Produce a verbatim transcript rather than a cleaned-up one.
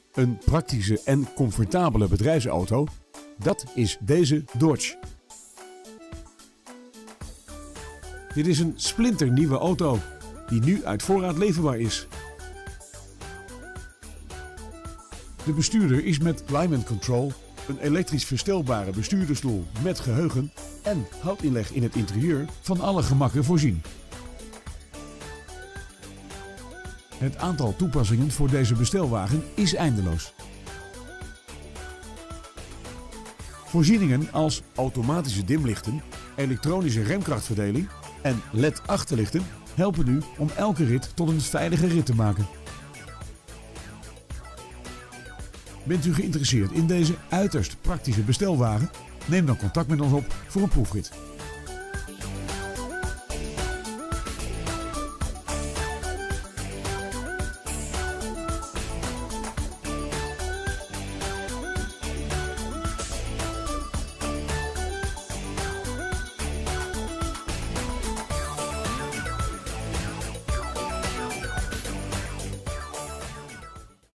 Een praktische en comfortabele bedrijfsauto, dat is deze Dodge. Dit is een splinternieuwe auto die nu uit voorraad leverbaar is. De bestuurder is met Climate Control, een elektrisch verstelbare bestuurdersstoel met geheugen en houtinleg in het interieur van alle gemakken voorzien. Het aantal toepassingen voor deze bestelwagen is eindeloos. Voorzieningen als automatische dimlichten, elektronische remkrachtverdeling en L E D-achterlichten helpen u om elke rit tot een veilige rit te maken. Bent u geïnteresseerd in deze uiterst praktische bestelwagen? Neem dan contact met ons op voor een proefrit.